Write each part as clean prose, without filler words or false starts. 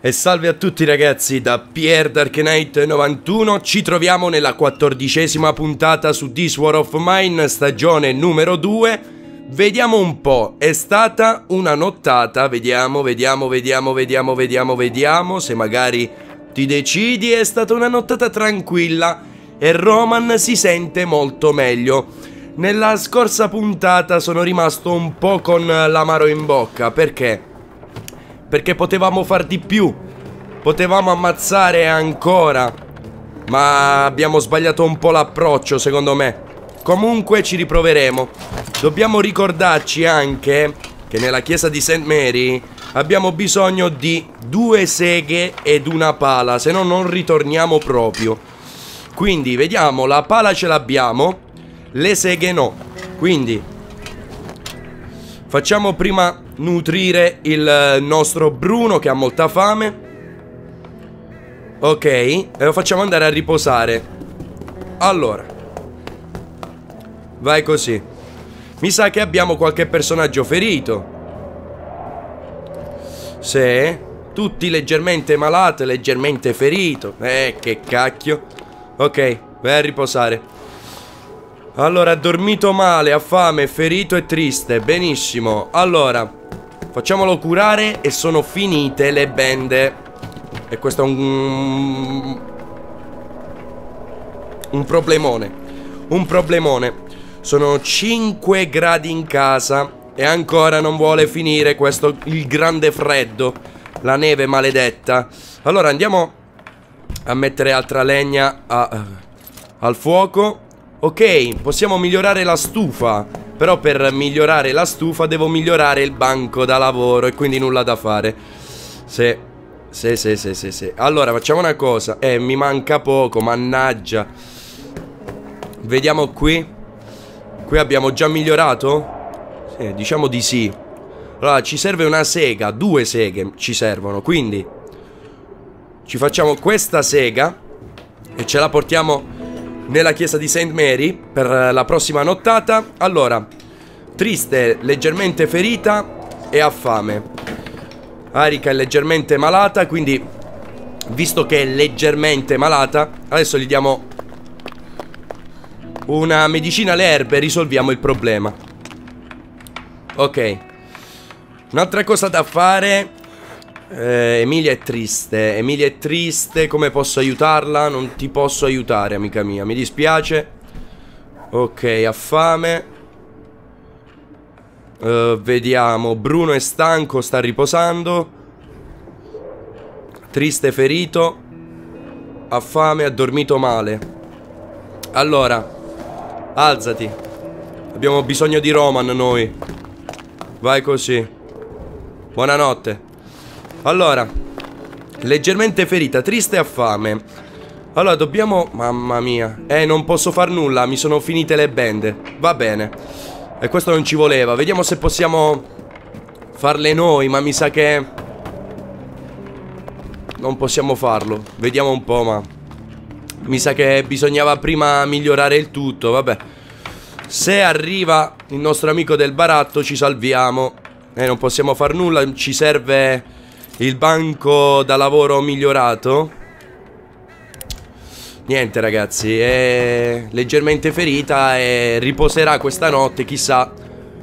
E salve a tutti ragazzi, da PierDarkKnight91. Ci troviamo nella 14ª puntata su This War of Mine, stagione numero 2. Vediamo un po', è stata una nottata, vediamo se magari ti decidi. È stata una nottata tranquilla e Roman si sente molto meglio. Nella scorsa puntata sono rimasto un po' con l'amaro in bocca, perché? Perché potevamo far di più, potevamo ammazzare ancora, ma abbiamo sbagliato un po' l'approccio secondo me. Comunque ci riproveremo. Dobbiamo ricordarci anche che nella chiesa di St. Mary abbiamo bisogno di 2 seghe ed una pala, se no non ritorniamo proprio. Quindi vediamo, la pala ce l'abbiamo, le seghe no. Quindi facciamo prima nutrire il nostro Bruno che ha molta fame. Ok, e lo facciamo andare a riposare. Allora, vai così. Mi sa che abbiamo qualche personaggio ferito. Sì, tutti leggermente malati, leggermente ferito. Che cacchio. Ok, vai a riposare. Allora, ha dormito male, ha fame, ferito e triste. Benissimo. Allora, facciamolo curare e sono finite le bende. E questo è un problemone. Un problemone. Sono 5 gradi in casa e ancora non vuole finire questo, il grande freddo. La neve maledetta. Allora andiamo a mettere altra legna al fuoco. Ok, possiamo migliorare la stufa. Però per migliorare la stufa devo migliorare il banco da lavoro e quindi nulla da fare. Sì. Allora facciamo una cosa. Mi manca poco, mannaggia. Vediamo qui. Qui abbiamo già migliorato? Diciamo di sì. Allora ci serve una sega, 2 seghe ci servono. Quindi ci facciamo questa sega e ce la portiamo nella chiesa di St. Mary per la prossima nottata. Allora, triste, leggermente ferita e ha fame. Arika è leggermente malata, quindi visto che è leggermente malata, adesso gli diamo una medicina alle erbe e risolviamo il problema. Ok. Un'altra cosa da fare. Emilia è triste. Emilia è triste. Come posso aiutarla? Non ti posso aiutare, amica mia. Mi dispiace. Ok, ha fame. Vediamo. Bruno è stanco, sta riposando. Triste, ferito. Ha fame, ha dormito male. Allora, alzati. Abbiamo bisogno di Roman noi. Vai così. Buonanotte. Allora, leggermente ferita, triste e ha fame. Allora dobbiamo... Mamma mia. Non posso far nulla, mi sono finite le bende. Va bene. E questo non ci voleva. Vediamo se possiamo farle noi, ma mi sa che non possiamo farlo. Vediamo un po', ma mi sa che bisognava prima migliorare il tutto. Vabbè. Se arriva il nostro amico del baratto ci salviamo. Non possiamo far nulla. Ci serve il banco da lavoro migliorato. Niente ragazzi, è leggermente ferita e riposerà questa notte. Chissà,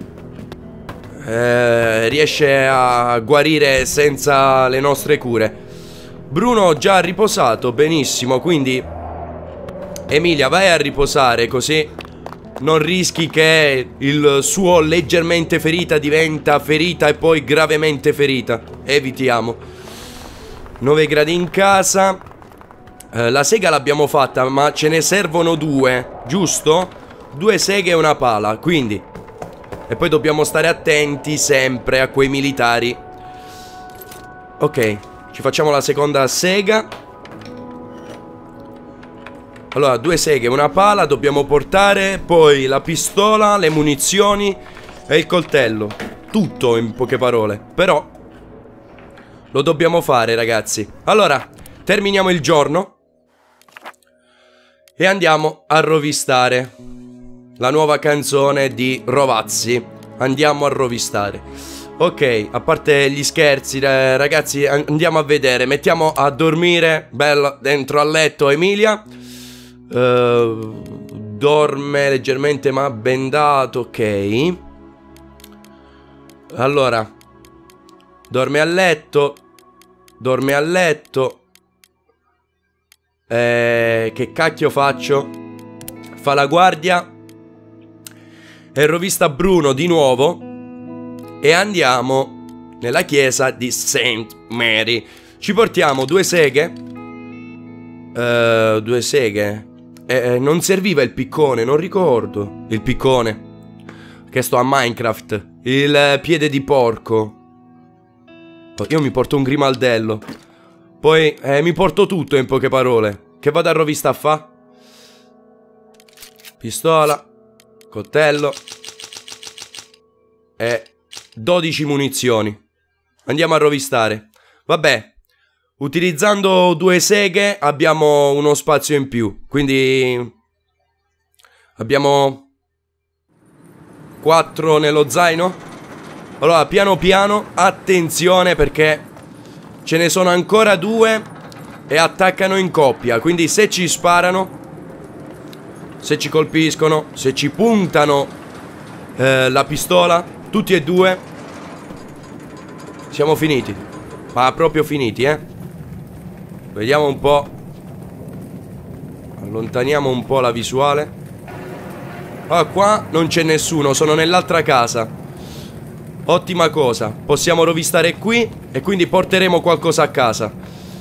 riesce a guarire senza le nostre cure. Bruno già ha riposato, benissimo. Quindi Emilia, vai a riposare, così non rischi che il suo leggermente ferita diventa ferita e poi gravemente ferita. Evitiamo. 9 gradi in casa. La sega l'abbiamo fatta, ma ce ne servono 2, giusto? 2 seghe e una pala, quindi. E poi dobbiamo stare attenti sempre a quei militari. Ok, ci facciamo la seconda sega. Allora, 2 seghe e una pala dobbiamo portare. Poi la pistola, le munizioni e il coltello. Tutto in poche parole. Però lo dobbiamo fare ragazzi. Allora, terminiamo il giorno e andiamo a rovistare la nuova canzone di Rovazzi. Andiamo a rovistare. Ok, a parte gli scherzi, ragazzi, andiamo a vedere. Mettiamo a dormire, bella, dentro al letto Emilia. Dorme leggermente ma bendato, ok. Allora, dorme a letto. Dorme a letto. Che cacchio faccio? Fa la guardia. E rovista Bruno di nuovo. E andiamo nella chiesa di Saint Mary. Ci portiamo 2 seghe. 2 seghe. Non serviva il piccone, non ricordo. Il piccone che sto a Minecraft. Il piede di porco. Io mi porto un grimaldello. Poi mi porto tutto in poche parole. Che vado a rovista a fa? Pistola. Coltello. E 12 munizioni. Andiamo a rovistare. Vabbè, utilizzando 2 seghe abbiamo uno spazio in più. Quindi abbiamo 4 nello zaino. Allora, piano piano, attenzione perché ce ne sono ancora 2 e attaccano in coppia. Quindi se ci sparano, se ci colpiscono, se ci puntano la pistola, tutti e 2 siamo finiti. Ma proprio finiti, Vediamo un po'. Allontaniamo un po' la visuale. Ah, qua non c'è nessuno, sono nell'altra casa. Ottima cosa. Possiamo rovistare qui e quindi porteremo qualcosa a casa.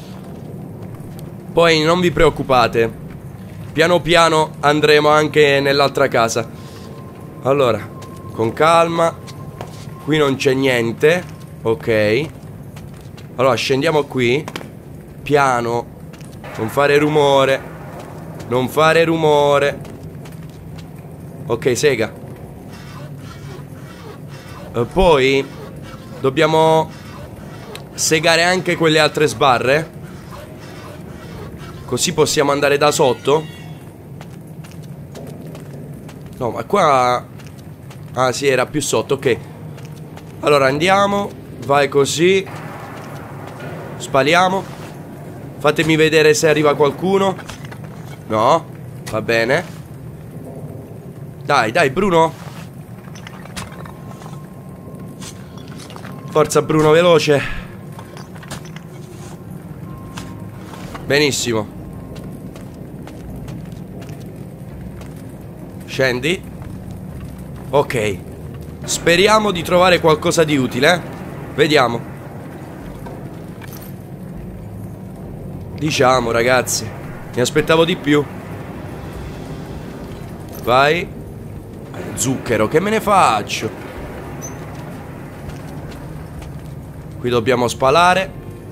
Poi non vi preoccupate, piano piano andremo anche nell'altra casa. Allora, con calma. Qui non c'è niente. Ok. Allora scendiamo qui. Piano. Non fare rumore. Non fare rumore. Ok, sega. Poi dobbiamo segare anche quelle altre sbarre. Così possiamo andare da sotto. No, ma qua... Ah sì, era più sotto, ok. Allora andiamo. Vai così. Spaliamo. Fatemi vedere se arriva qualcuno. No, va bene. Dai, dai, Bruno. Forza Bruno, veloce. Benissimo. Scendi. Ok. Speriamo di trovare qualcosa di utile, Vediamo. Diciamo, ragazzi, mi aspettavo di più. Vai. Zucchero, che me ne faccio? Qui dobbiamo spalare.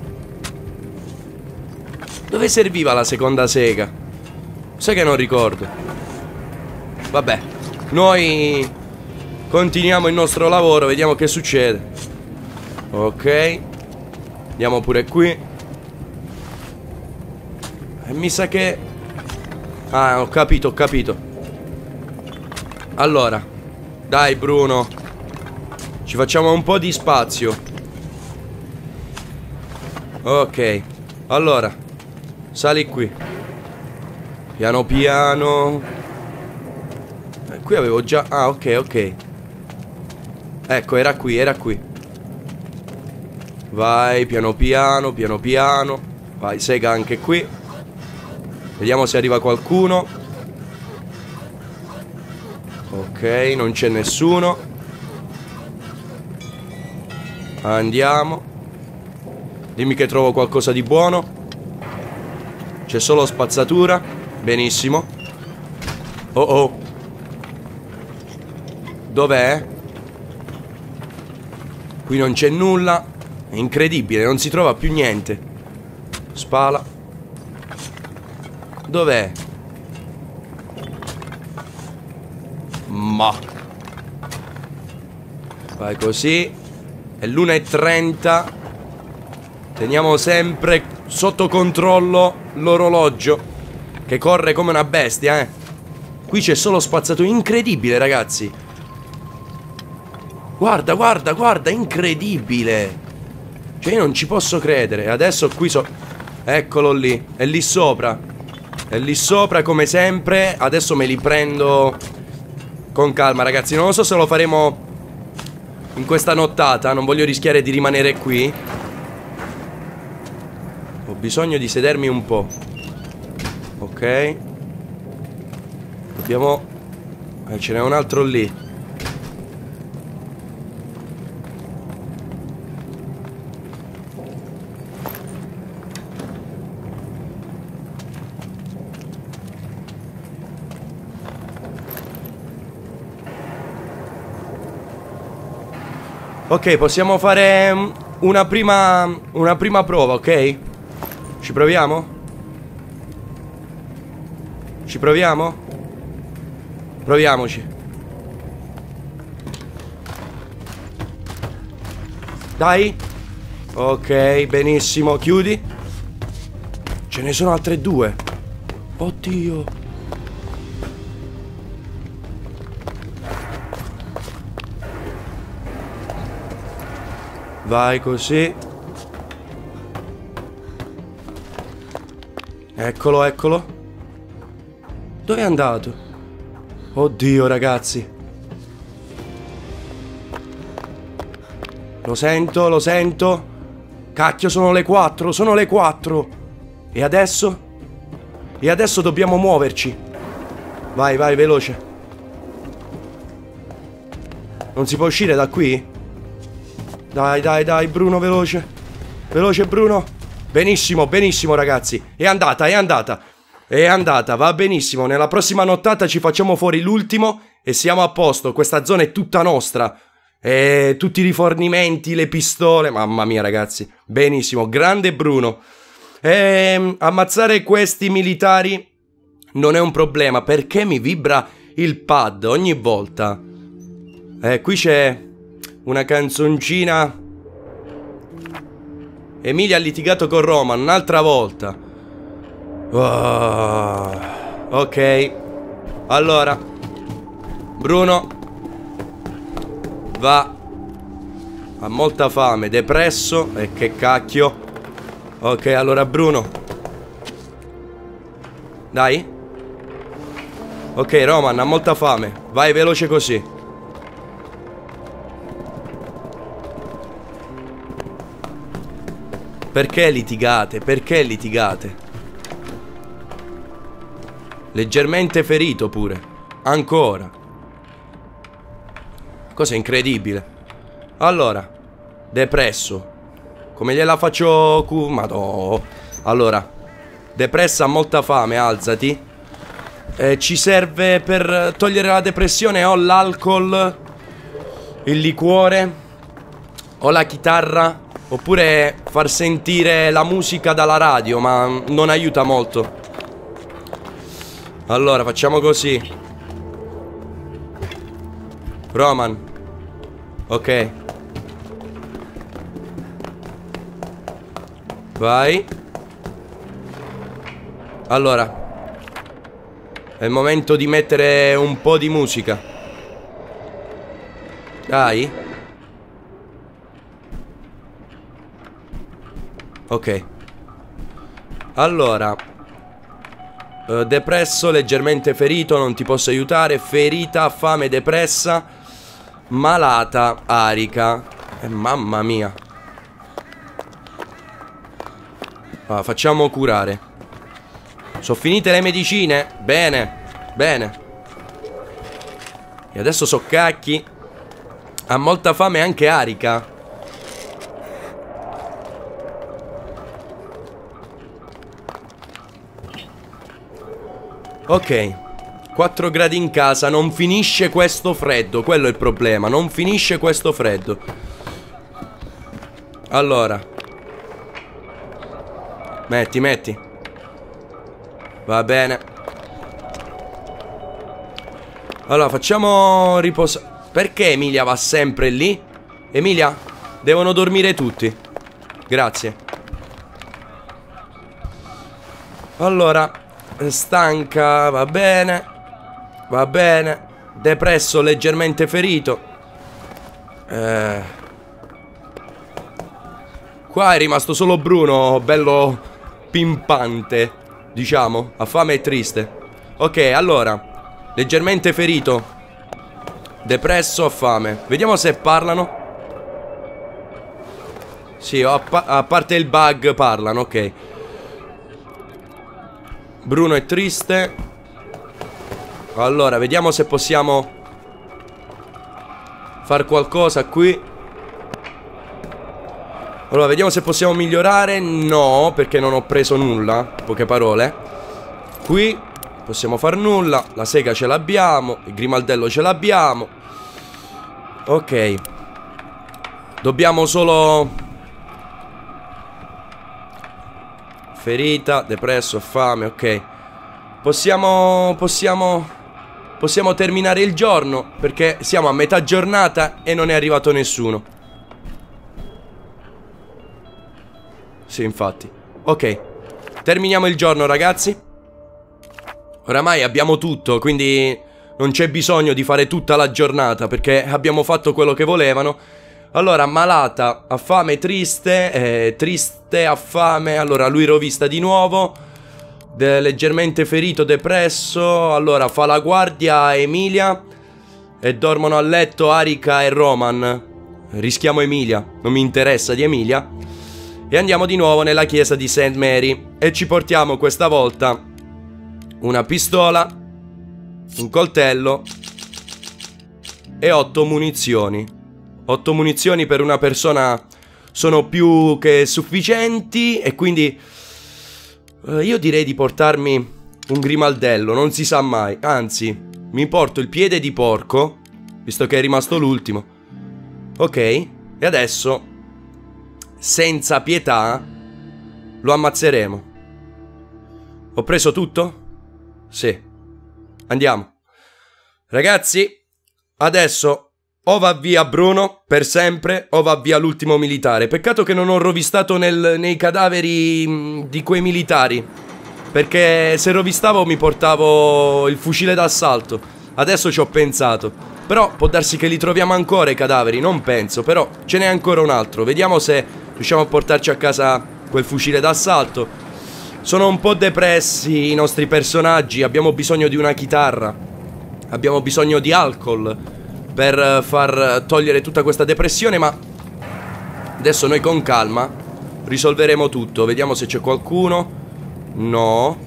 Dove serviva la seconda sega? Sai che non ricordo. Vabbè, noi continuiamo il nostro lavoro, vediamo che succede. Ok. Andiamo pure qui. E mi sa che... Ah, ho capito, ho capito. Allora, dai Bruno, ci facciamo un po' di spazio. Ok. Allora, sali qui. Piano piano. Qui avevo già... Ah, ok, ok. Ecco, era qui, era qui. Vai, piano piano, piano piano. Vai, sega anche qui. Vediamo se arriva qualcuno. Ok, non c'è nessuno. Andiamo. Dimmi che trovo qualcosa di buono. C'è solo spazzatura. Benissimo. Oh oh. Dov'è? Qui non c'è nulla. È incredibile, non si trova più niente. Spala. Dov'è? Ma vai così. È l'1:30. Teniamo sempre sotto controllo l'orologio, che corre come una bestia, Qui c'è solo spazzatura. Incredibile, ragazzi. Guarda, guarda, guarda, incredibile. Cioè io non ci posso credere. Adesso qui eccolo lì. È lì sopra. È lì sopra come sempre. Adesso me li prendo con calma, ragazzi. Non lo so se lo faremo in questa nottata. Non voglio rischiare di rimanere qui. Ho bisogno di sedermi un po'. Ok. Dobbiamo... ce n'è un altro lì. Ok, possiamo fare una prima prova, ok? Ci proviamo? Ci proviamo? Proviamoci. Dai. Ok, benissimo. Chiudi. Ce ne sono altre due. Oddio. Vai così. Eccolo, eccolo. Dove è andato? Oddio, ragazzi. Lo sento, lo sento. Cacchio, sono le 4, sono le 4. E adesso? E adesso dobbiamo muoverci. Vai, vai, veloce. Non si può uscire da qui? Dai, dai, dai, Bruno, veloce. Veloce, Bruno. Benissimo, benissimo, ragazzi. È andata, è andata. È andata, va benissimo. Nella prossima nottata ci facciamo fuori l'ultimo e siamo a posto. Questa zona è tutta nostra. E tutti i rifornimenti, le pistole. Mamma mia, ragazzi. Benissimo, grande Bruno. Ammazzare questi militari non è un problema. Perché mi vibra il pad ogni volta? Qui c'è una canzoncina. Emilia ha litigato con Roman un'altra volta. Oh, ok. Allora Bruno va. Ha molta fame, depresso. E che cacchio. Ok, allora Bruno. Dai. Ok, Roman ha molta fame. Vai veloce così. Perché litigate? Perché litigate? Leggermente ferito pure. Ancora. Cosa incredibile. Allora, depresso. Come gliela faccio... Madò. Allora, depressa, ha molta fame, alzati. Ci serve per togliere la depressione o l'alcol, il liquore, o la chitarra. Oppure far sentire la musica dalla radio, ma non aiuta molto. Allora, facciamo così. Roman. Ok. Vai. Allora, è il momento di mettere un po' di musica. Dai. Ok. Allora, depresso, leggermente ferito, non ti posso aiutare. Ferita, fame, depressa. Malata, arica. Mamma mia. Facciamo curare. Sono finite le medicine? Bene, bene. E adesso so cacchi. Ha molta fame anche arica. Ok, 4 gradi in casa, non finisce questo freddo, quello è il problema, non finisce questo freddo. Allora, metti, metti. Va bene. Allora, facciamo riposare. Perché Emilia va sempre lì? Emilia, devono dormire tutti. Grazie. Allora, stanca, va bene. Va bene. Depresso, leggermente ferito. Qua è rimasto solo Bruno, bello pimpante, diciamo, ha fame e triste. Ok, allora, leggermente ferito, depresso, ha fame. Vediamo se parlano. Sì, a parte il bug parlano, ok. Bruno è triste. Allora, vediamo se possiamo far qualcosa qui. Allora, vediamo se possiamo migliorare. No, perché non ho preso nulla. Poche parole. Qui possiamo far nulla. La sega ce l'abbiamo. Il grimaldello ce l'abbiamo. Ok. Dobbiamo solo... Ferita, depresso, fame, ok. Possiamo terminare il giorno, perché siamo a metà giornata e non è arrivato nessuno. Sì, infatti. Ok, terminiamo il giorno, ragazzi. Oramai abbiamo tutto, quindi non c'è bisogno di fare tutta la giornata, perché abbiamo fatto quello che volevano. Allora, malata, ha fame, triste, triste, ha fame. Allora, lui rovista di nuovo, leggermente ferito, depresso. Allora, fa la guardia a Emilia e dormono a letto Arica e Roman. Rischiamo Emilia, non mi interessa di Emilia. E andiamo di nuovo nella chiesa di St. Mary e ci portiamo questa volta una pistola, un coltello e 8 munizioni. 8 munizioni per una persona sono più che sufficienti. E quindi io direi di portarmi un grimaldello, non si sa mai. Anzi, mi porto il piede di porco, visto che è rimasto l'ultimo. Ok, e adesso, senza pietà, lo ammazzeremo. Ho preso tutto? Sì. Andiamo. Ragazzi, adesso... o va via Bruno per sempre, o va via l'ultimo militare. Peccato che non ho rovistato nei cadaveri di quei militari, perché se rovistavo mi portavo il fucile d'assalto. Adesso ci ho pensato. Però può darsi che li troviamo ancora i cadaveri, non penso. Però ce n'è ancora un altro. Vediamo se riusciamo a portarci a casa quel fucile d'assalto. Sono un po' depressi i nostri personaggi. Abbiamo bisogno di una chitarra. Abbiamo bisogno di alcol per far togliere tutta questa depressione, ma adesso noi con calma risolveremo tutto. Vediamo se c'è qualcuno. No.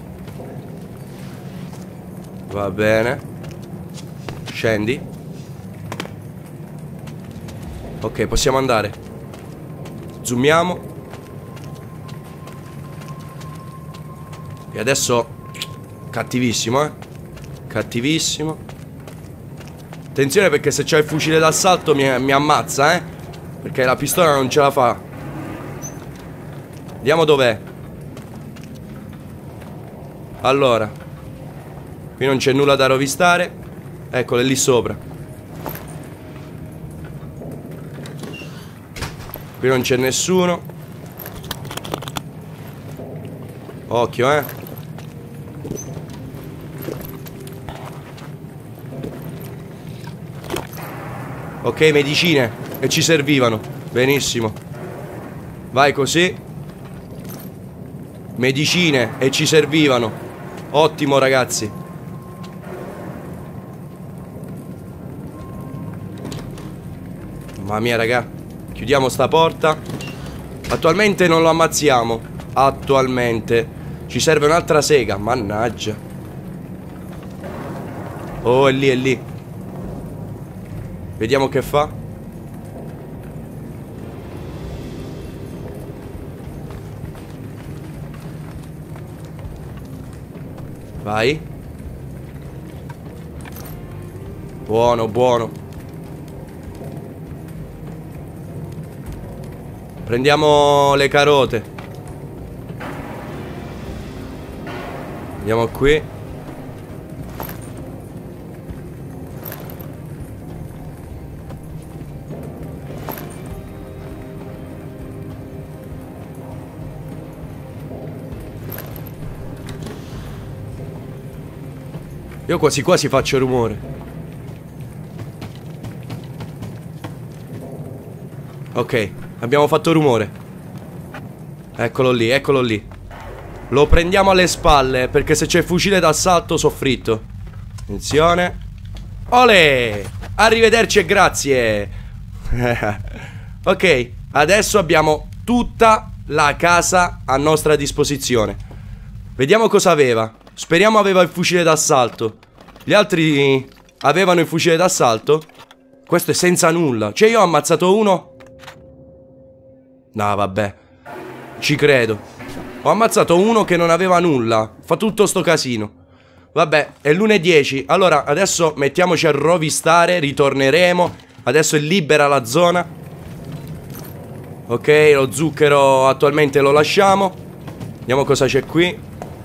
Va bene. Scendi. Ok, possiamo andare. Zoomiamo. E adesso cattivissimo, cattivissimo. Attenzione, perché se c'è il fucile d'assalto mi ammazza, perché la pistola non ce la fa. Vediamo dov'è. Allora, qui non c'è nulla da rovistare. Eccolo, è lì sopra. Qui non c'è nessuno. Occhio, Ok, medicine, che ci servivano. Benissimo. Vai così. Medicine, e ci servivano. Ottimo, ragazzi. Mamma mia, raga. Chiudiamo sta porta. Attualmente non lo ammazziamo. Attualmente. Ci serve un'altra sega. Mannaggia. Oh, è lì, è lì. Vediamo che fa. Vai. Buono, buono. Prendiamo le carote. Andiamo qui. Io quasi quasi faccio rumore. Ok, abbiamo fatto rumore. Eccolo lì, eccolo lì. Lo prendiamo alle spalle, perché se c'è fucile d'assalto soffritto. Attenzione. Olè! Arrivederci e grazie. Ok, adesso abbiamo tutta la casa a nostra disposizione. Vediamo cosa aveva. Speriamo aveva il fucile d'assalto. Gli altri avevano il fucile d'assalto? Questo è senza nulla. Cioè io ho ammazzato uno. No vabbè, ci credo. Ho ammazzato uno che non aveva nulla. Fa tutto sto casino. Vabbè, è l'1:10. Allora adesso mettiamoci a rovistare. Ritorneremo. Adesso è libera la zona. Ok, lo zucchero attualmente lo lasciamo. Vediamo cosa c'è qui.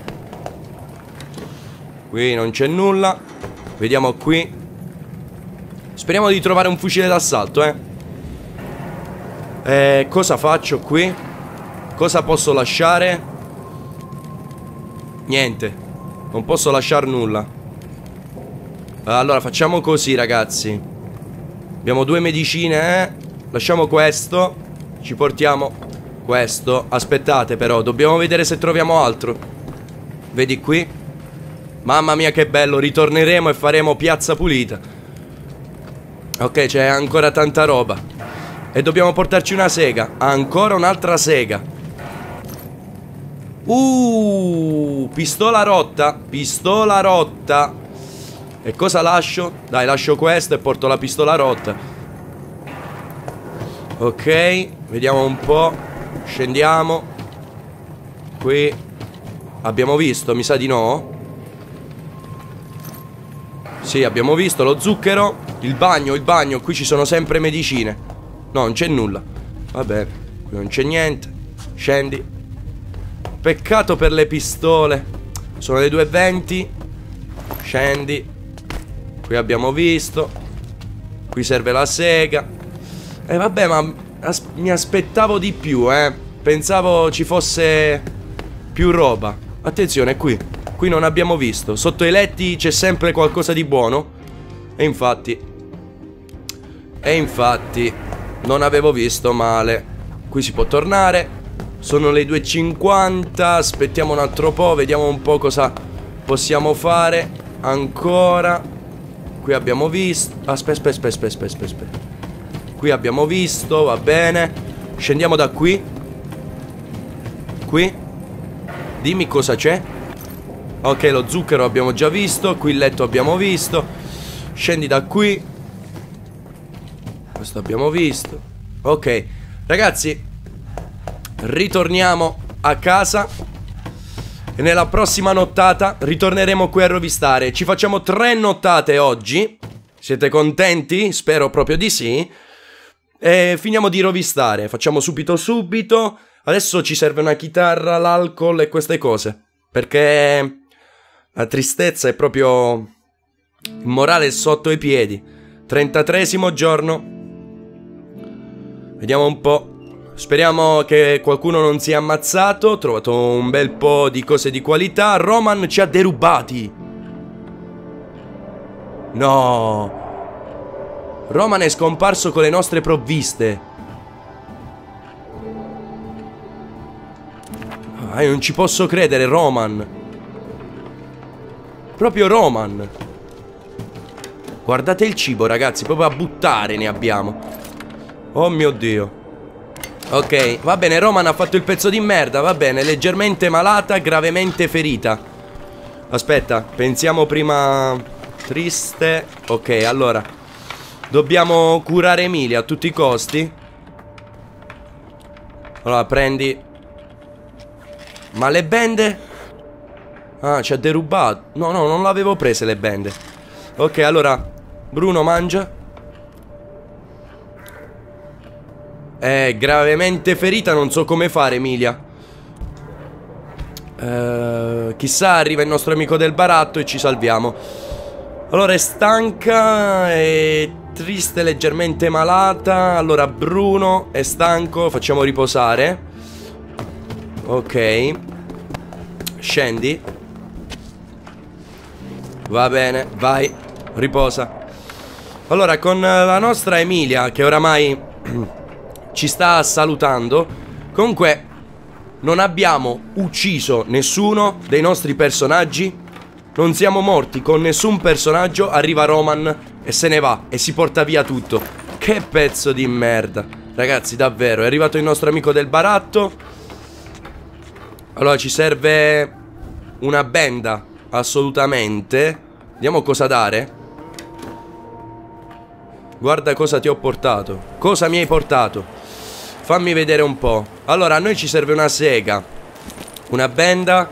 Qui non c'è nulla. Vediamo qui. Speriamo di trovare un fucile d'assalto, cosa faccio qui? Cosa posso lasciare? Niente. Non posso lasciare nulla. Allora facciamo così, ragazzi. Abbiamo 2 medicine, Lasciamo questo. Ci portiamo questo. Aspettate però, dobbiamo vedere se troviamo altro. Vedi qui? Mamma mia che bello, ritorneremo e faremo piazza pulita. Ok, c'è ancora tanta roba. E dobbiamo portarci una sega. Ancora un'altra sega. Pistola rotta. Pistola rotta. E cosa lascio? Dai, lascio questo e porto la pistola rotta. Ok, vediamo un po'. Scendiamo. Qui abbiamo visto, mi sa di no. Sì, abbiamo visto lo zucchero. Il bagno, qui ci sono sempre medicine. No, non c'è nulla. Vabbè, qui non c'è niente. Scendi. Peccato per le pistole. Sono le 2:20. Scendi. Qui abbiamo visto. Qui serve la sega. Vabbè, ma mi aspettavo di più, Pensavo ci fosse più roba. Attenzione, qui. Qui non abbiamo visto. Sotto i letti c'è sempre qualcosa di buono. E infatti non avevo visto male. Qui si può tornare. Sono le 2:50. Aspettiamo un altro po'. Vediamo un po' cosa possiamo fare. Ancora. Qui abbiamo visto. Aspetta. Qui abbiamo visto. Va bene. Scendiamo da qui. Qui. Dimmi cosa c'è. Ok, lo zucchero abbiamo già visto. Qui il letto abbiamo visto. Scendi da qui. Questo abbiamo visto. Ok, ragazzi, ritorniamo a casa. E nella prossima nottata ritorneremo qui a rovistare. Ci facciamo 3 nottate oggi. Siete contenti? Spero proprio di sì. E finiamo di rovistare. Facciamo subito. Adesso ci serve una chitarra, l'alcol e queste cose. Perché la tristezza è proprio... il morale è sotto i piedi. 33esimo giorno. Vediamo un po'. Speriamo che qualcuno non sia ammazzato. Ho trovato un bel po' di cose di qualità. Roman ci ha derubati. No. Roman è scomparso con le nostre provviste. Non ci posso credere, Roman. Proprio Roman. Guardate il cibo, ragazzi. Proprio a buttare ne abbiamo. Oh mio Dio. Ok, va bene, Roman ha fatto il pezzo di merda. Va bene, leggermente malata, gravemente ferita. Aspetta, pensiamo prima. Triste. Ok, allora dobbiamo curare Emilia a tutti i costi. Allora, prendi. Ma le bende? Ah, ci ha derubato. No, non l'avevo prese le bende. Ok, allora Bruno mangia. È gravemente ferita, non so come fare, Emilia. Chissà, arriva il nostro amico del baratto e ci salviamo. Allora è stanca, è triste, leggermente malata. Allora Bruno è stanco, facciamo riposare. Ok. Scendi. Va bene, vai, riposa. Allora con la nostra Emilia, che oramai ci sta salutando. Comunque non abbiamo ucciso nessuno dei nostri personaggi. Non siamo morti con nessun personaggio. Arriva Roman e se ne va e si porta via tutto. Che pezzo di merda. Ragazzi, davvero, è arrivato il nostro amico del baratto. Allora ci serve una benda, assolutamente. Vediamo cosa dare. Guarda cosa ti ho portato. Cosa mi hai portato? Fammi vedere un po'. Allora, a noi ci serve una sega, una benda.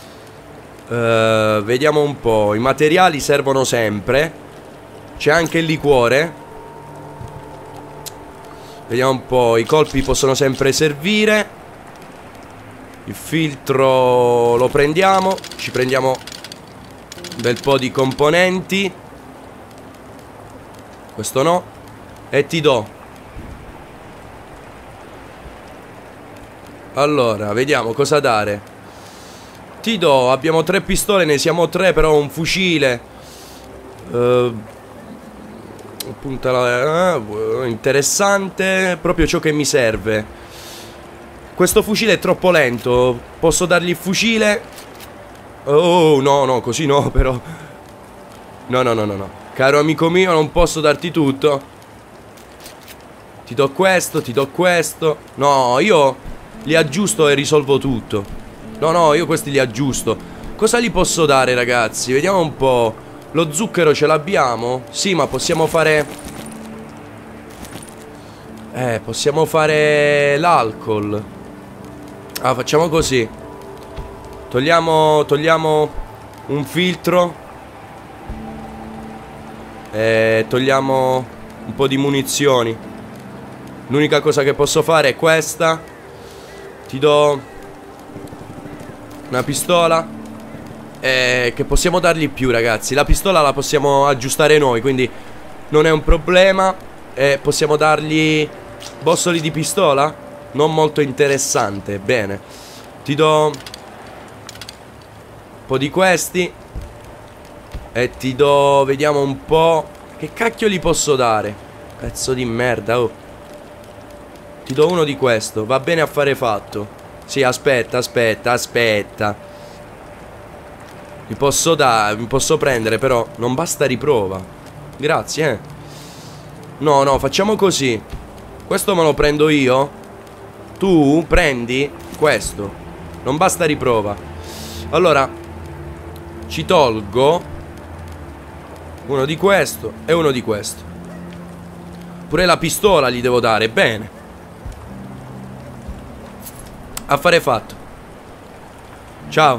Vediamo un po'. I materiali servono sempre. C'è anche il liquore. Vediamo un po'. I colpi possono sempre servire. Il filtro lo prendiamo. Ci prendiamo un bel po' di componenti. Questo no. E ti do. Allora, vediamo cosa dare. Ti do, abbiamo 3 pistole, ne siamo 3, però un fucile. Interessante. Proprio ciò che mi serve. Questo fucile è troppo lento. Posso dargli il fucile? Oh, no, no, così no, però. No, no, no, no, no. Caro amico mio, non posso darti tutto. Ti do questo, ti do questo. No, io li aggiusto e risolvo tutto. No, no, io questi li aggiusto. Cosa gli posso dare, ragazzi? Vediamo un po'. Lo zucchero ce l'abbiamo? Sì, ma possiamo fare... possiamo fare l'alcol. Ah, facciamo così. Togliamo un filtro. E togliamo un po' di munizioni. L'unica cosa che posso fare è questa. Ti do una pistola. Che possiamo dargli più, ragazzi. La pistola la possiamo aggiustare noi, quindi non è un problema. Possiamo dargli bossoli di pistola. Non molto interessante. Bene. Ti do un po' di questi. E ti do, vediamo un po'. Che cacchio gli posso dare? Pezzo di merda, oh. Ti do uno di questo, va bene affare fatto. Sì, aspetta, aspetta, aspetta. Mi posso prendere, però non basta riprova. Grazie, No, no, facciamo così. Questo me lo prendo io. Tu prendi questo. Non basta riprova. Allora, ci tolgo uno di questo e uno di questo. Pure la pistola gli devo dare, bene. Affare fatto. Ciao.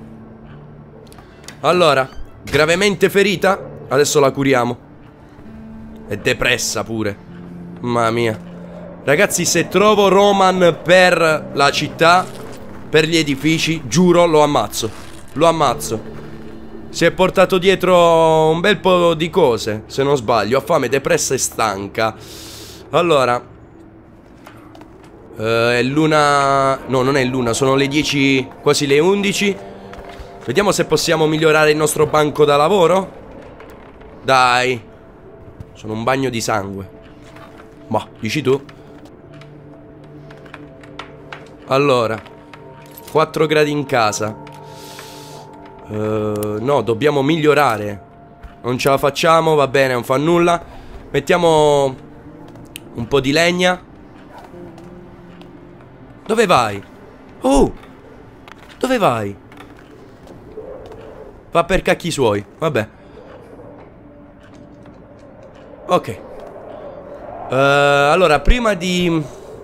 Allora, gravemente ferita. Adesso la curiamo. È depressa pure. Mamma mia. Ragazzi, se trovo Roman per la città, per gli edifici, giuro lo ammazzo. Lo ammazzo. Si è portato dietro un bel po' di cose, se non sbaglio. Ha fame, depressa e stanca. Allora, è l'una... No, non è l'una, sono le 10, quasi le 11. Vediamo se possiamo migliorare il nostro banco da lavoro. Dai. Sono un bagno di sangue. Ma, dici tu? Allora, 4 gradi in casa. No, dobbiamo migliorare. Non ce la facciamo, va bene, non fa nulla. Mettiamo un po' di legna. Dove vai? Oh! Dove vai? Va per cacchi suoi, vabbè. Ok. Allora, prima di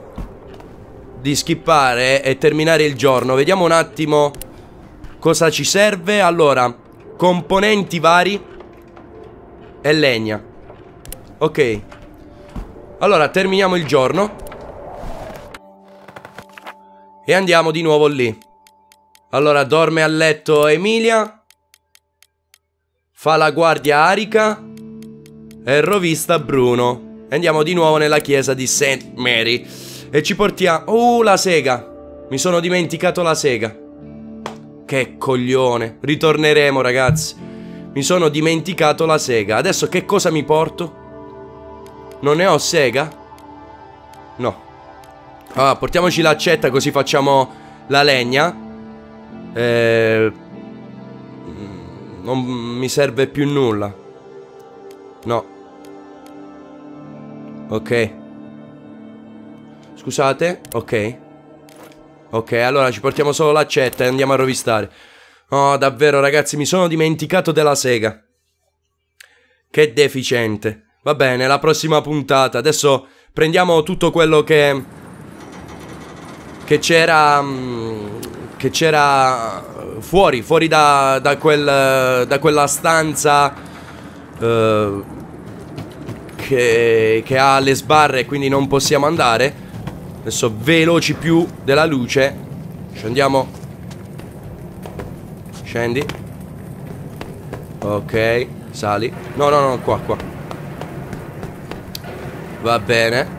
skippare e terminare il giorno, vediamo un attimo cosa ci serve. Allora, componenti vari e legna. Ok. Allora, terminiamo il giorno e andiamo di nuovo lì. Allora, dorme a letto Emilia. Fa la guardia Arica e rovista Bruno. E andiamo di nuovo nella chiesa di St. Mary. E ci portiamo... la sega. Mi sono dimenticato la sega. Che coglione. Ritorneremo, ragazzi. Mi sono dimenticato la sega. Adesso che cosa mi porto? Non ne ho sega? No. Allora, portiamoci l'accetta così facciamo la legna. Non mi serve più nulla. No. Ok. Scusate. Ok. Ok, allora ci portiamo solo l'accetta e andiamo a rovistare. Oh, davvero ragazzi, mi sono dimenticato della sega. Che deficiente. Va bene, la prossima puntata. Adesso prendiamo tutto quello che c'era fuori da quella stanza che ha le sbarre, quindi non possiamo andare. Adesso veloci più della luce. Scendiamo. Scendi. Ok, sali. No, qua. Va bene.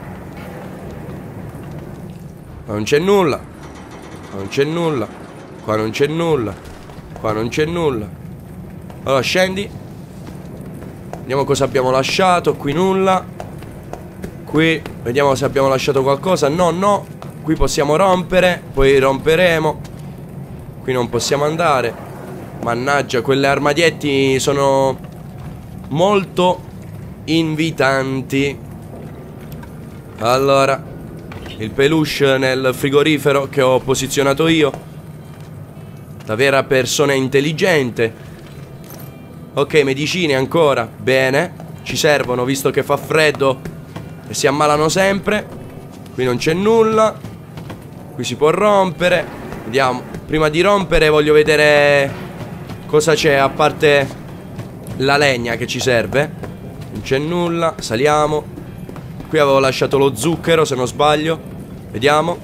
Non c'è nulla. Non c'è nulla. Qua non c'è nulla. Qua non c'è nulla. Allora scendi. Vediamo cosa abbiamo lasciato. Qui nulla. Qui vediamo se abbiamo lasciato qualcosa. No. Qui possiamo rompere. Poi romperemo. Qui non possiamo andare. Mannaggia, quelle armadietti sono molto invitanti. Allora, il peluche nel frigorifero che ho posizionato io, da vera persona intelligente. Ok, medicine ancora. Bene, ci servono visto che fa freddo e si ammalano sempre. Qui non c'è nulla. Qui si può rompere. Vediamo. Prima di rompere voglio vedere cosa c'è a parte la legna che ci serve. Non c'è nulla. Saliamo. Qui avevo lasciato lo zucchero se non sbaglio. Vediamo.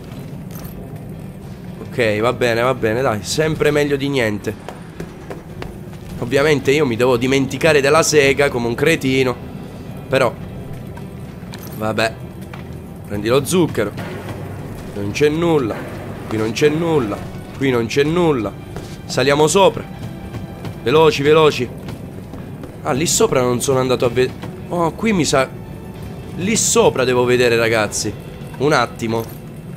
Ok, va bene, dai. Sempre meglio di niente. Ovviamente io mi devo dimenticare della sega come un cretino. Però vabbè. Prendi lo zucchero. Non c'è nulla. Qui non c'è nulla. Qui non c'è nulla. Saliamo sopra. Veloci. Ah, lì sopra non sono andato a vedere. Oh, qui mi sa. Lì sopra devo vedere, ragazzi. Un attimo,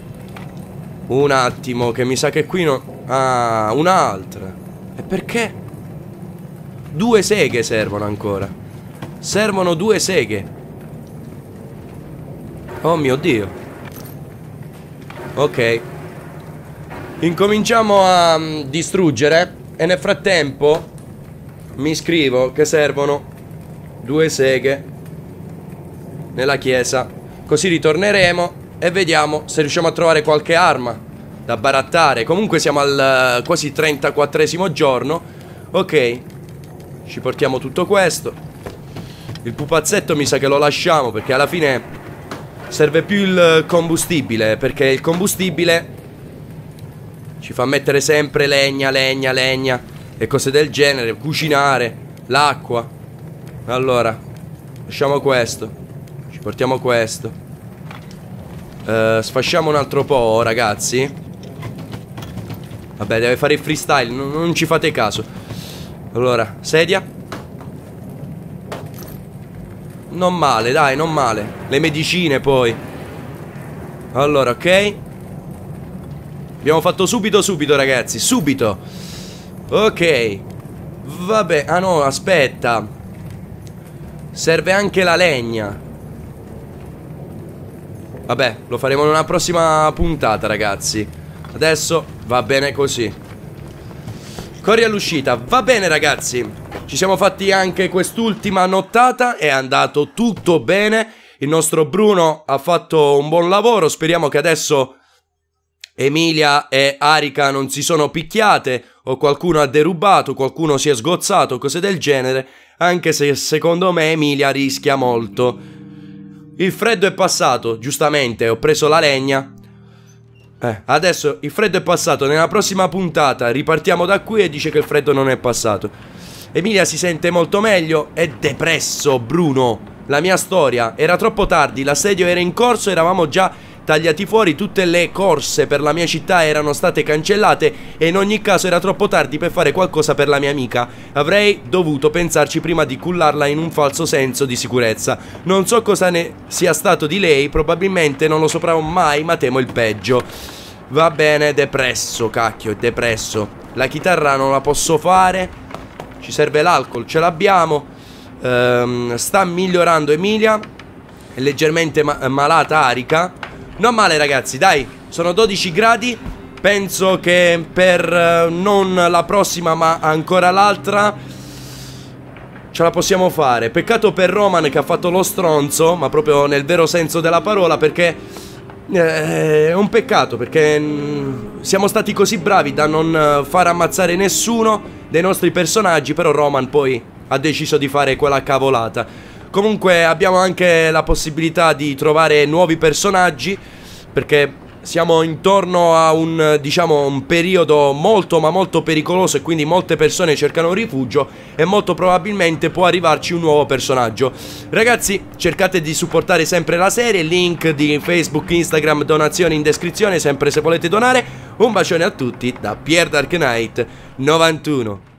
che mi sa che qui non. Ah, un'altra. E perché? 2 seghe servono ancora. Servono 2 seghe. Oh mio Dio. Ok. Incominciamo a distruggere. E nel frattempo mi scrivo che servono 2 seghe nella chiesa. Così ritorneremo e vediamo se riusciamo a trovare qualche arma da barattare. Comunque siamo al quasi 34esimo giorno. Ok, ci portiamo tutto questo. Il pupazzetto mi sa che lo lasciamo, perché alla fine serve più il combustibile, perché il combustibile ci fa mettere sempre legna e cose del genere, cucinare, l'acqua. Allora lasciamo questo. Ci portiamo questo. Sfasciamo un altro po', ragazzi. Vabbè, deve fare il freestyle, non ci fate caso. Allora, sedia. Non male, dai, non male. Le medicine poi. Allora, ok. Abbiamo fatto subito, ragazzi. Subito. Ok. Vabbè, ah no, aspetta. Serve anche la legna. Vabbè, lo faremo in una prossima puntata, ragazzi. Adesso va bene così. Corri all'uscita. Va bene, ragazzi. Ci siamo fatti anche quest'ultima nottata. È andato tutto bene. Il nostro Bruno ha fatto un buon lavoro. Speriamo che adesso Emilia e Arika non si sono picchiate, o qualcuno ha derubato, qualcuno si è sgozzato, cose del genere. Anche se secondo me Emilia rischia molto. Il freddo è passato, giustamente, ho preso la legna. Adesso il freddo è passato, nella prossima puntata ripartiamo da qui e dice che il freddo non è passato. Emilia si sente molto meglio, è depresso Bruno. La mia storia, era troppo tardi, l'assedio era in corso, eravamo già tagliati fuori, tutte le corse per la mia città erano state cancellate e in ogni caso era troppo tardi per fare qualcosa per la mia amica. Avrei dovuto pensarci prima di cullarla in un falso senso di sicurezza. Non so cosa ne sia stato di lei, probabilmente non lo saprò mai, ma temo il peggio. Va bene, depresso, cacchio, depresso. La chitarra non la posso fare. Ci serve l'alcol, ce l'abbiamo. Sta migliorando Emilia. È leggermente malata Arica. Non male ragazzi, dai. Sono 12 gradi. Penso che per non la prossima ma ancora l'altra ce la possiamo fare. Peccato per Roman che ha fatto lo stronzo, ma proprio nel vero senso della parola, perché è un peccato, perché siamo stati così bravi da non far ammazzare nessuno dei nostri personaggi, però Roman poi ha deciso di fare quella cavolata. Comunque abbiamo anche la possibilità di trovare nuovi personaggi, perché siamo intorno a un, diciamo, un periodo molto ma molto pericoloso e quindi molte persone cercano rifugio e molto probabilmente può arrivarci un nuovo personaggio. Ragazzi, cercate di supportare sempre la serie, link di Facebook, Instagram, donazioni in descrizione sempre se volete donare. Un bacione a tutti da Pierdark Knight 91.